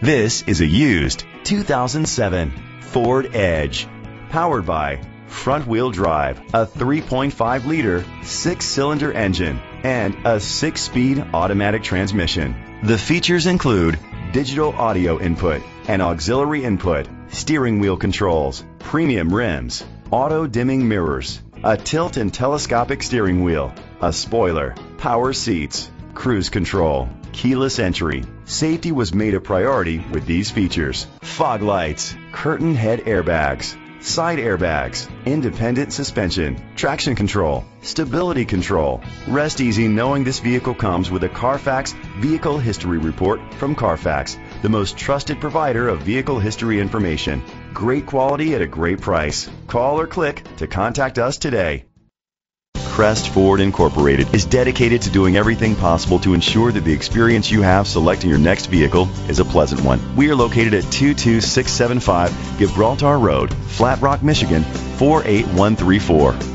This is a used 2007 Ford Edge, powered by front-wheel drive, a 3.5-liter 6-cylinder engine, and a 6-speed automatic transmission. The features include digital audio input and auxiliary input, steering wheel controls, premium rims, auto-dimming mirrors, a tilt and telescopic steering wheel, a spoiler, power seats, cruise control, keyless entry. Safety was made a priority with these features: fog lights, curtain head airbags, side airbags, independent suspension, traction control, stability control. Rest easy knowing this vehicle comes with a Carfax Vehicle History Report from Carfax, the most trusted provider of vehicle history information. Great quality at a great price. Call or click to contact us today. Crest Ford Incorporated is dedicated to doing everything possible to ensure that the experience you have selecting your next vehicle is a pleasant one. We are located at 22675 Gibraltar Road, Flat Rock, Michigan 48134.